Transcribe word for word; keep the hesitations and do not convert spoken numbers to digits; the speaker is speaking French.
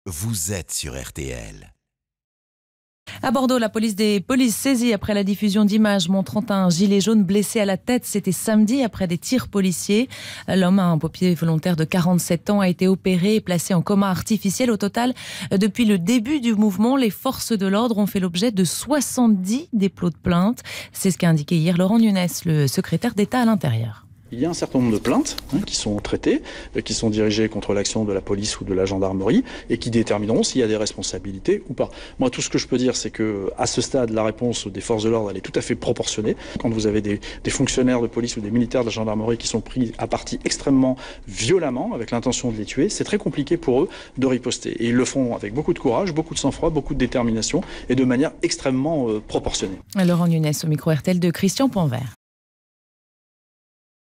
Vous êtes sur R T L. À Bordeaux, la police des polices saisie après la diffusion d'images montrant un gilet jaune blessé à la tête. C'était samedi après des tirs policiers. L'homme, un pompier volontaire de quarante-sept ans, a été opéré et placé en coma artificiel. Au total, depuis le début du mouvement, les forces de l'ordre ont fait l'objet de soixante-dix dépôts de plainte. C'est ce qu'a indiqué hier Laurent Nunez, le secrétaire d'État à l'Intérieur. Il y a un certain nombre de plaintes hein, qui sont traitées, euh, qui sont dirigées contre l'action de la police ou de la gendarmerie et qui détermineront s'il y a des responsabilités ou pas. Moi, tout ce que je peux dire, c'est que à ce stade, la réponse des forces de l'ordre, elle est tout à fait proportionnée. Quand vous avez des, des fonctionnaires de police ou des militaires de la gendarmerie qui sont pris à partie extrêmement violemment, avec l'intention de les tuer, c'est très compliqué pour eux de riposter. Et ils le font avec beaucoup de courage, beaucoup de sang-froid, beaucoup de détermination et de manière extrêmement euh, proportionnée. Laurent Nunez au micro R T L de Christian Ponvert.